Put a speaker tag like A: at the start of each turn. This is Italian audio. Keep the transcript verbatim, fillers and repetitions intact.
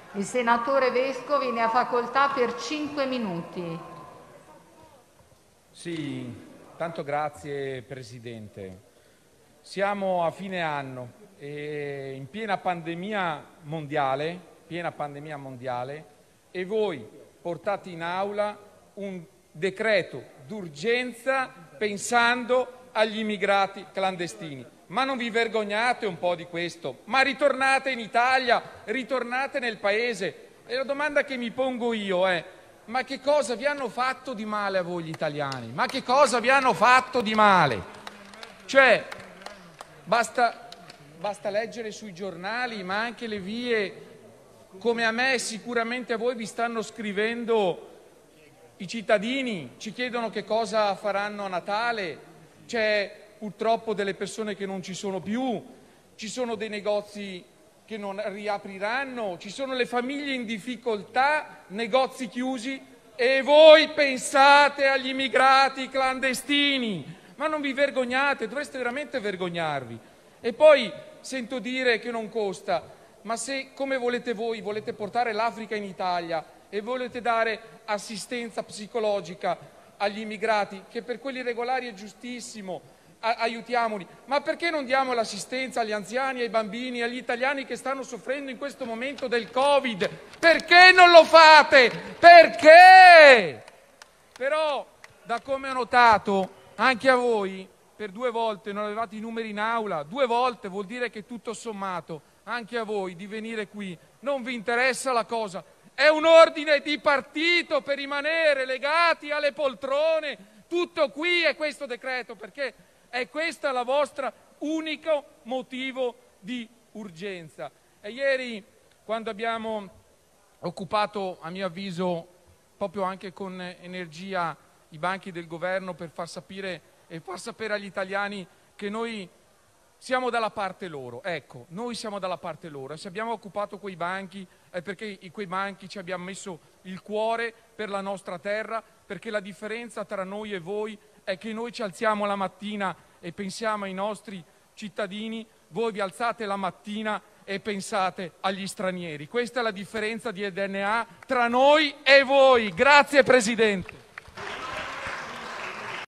A: Il senatore Vescovi ne ha facoltà per cinque minuti.
B: Sì, tanto grazie Presidente. Siamo a fine anno e in piena pandemia mondiale, piena pandemia mondiale, e voi portate in aula un decreto d'urgenza pensando agli immigrati clandestini. Ma non vi vergognate un po' di questo? Ma ritornate in Italia, ritornate nel Paese. E la domanda che mi pongo io è: ma che cosa vi hanno fatto di male a voi gli italiani? Ma che cosa vi hanno fatto di male? Cioè, basta, basta leggere sui giornali, ma anche le vie, come a me sicuramente a voi vi stanno scrivendo i cittadini, ci chiedono che cosa faranno a Natale, c'è purtroppo delle persone che non ci sono più, ci sono dei negozi che non riapriranno, ci sono le famiglie in difficoltà, negozi chiusi, e voi pensate agli immigrati clandestini. Ma non vi vergognate? Dovreste veramente vergognarvi. E poi sento dire che non costa, ma se, come volete voi, volete portare l'Africa in Italia e volete dare assistenza psicologica agli immigrati, che per quelli regolari è giustissimo, aiutiamoli, ma perché non diamo l'assistenza agli anziani, ai bambini, agli italiani che stanno soffrendo in questo momento del Covid? Perché non lo fate? Perché? Però, da come ho notato, anche a voi per due volte non avevate i numeri in aula, due volte vuol dire che tutto sommato anche a voi di venire qui non vi interessa la cosa. È un ordine di partito per rimanere legati alle poltrone. Tutto qui è questo decreto, perché è questo il vostro unico motivo di urgenza. E ieri, quando abbiamo occupato, a mio avviso, proprio anche con energia, i banchi del governo per far sapere e far sapere agli italiani che noi siamo dalla parte loro. Ecco, noi siamo dalla parte loro. E se abbiamo occupato quei banchi è perché in quei banchi ci abbiamo messo il cuore per la nostra terra, perché la differenza tra noi e voi è che noi ci alziamo la mattina e pensiamo ai nostri cittadini, voi vi alzate la mattina e pensate agli stranieri. Questa è la differenza di D N A tra noi e voi. Grazie Presidente.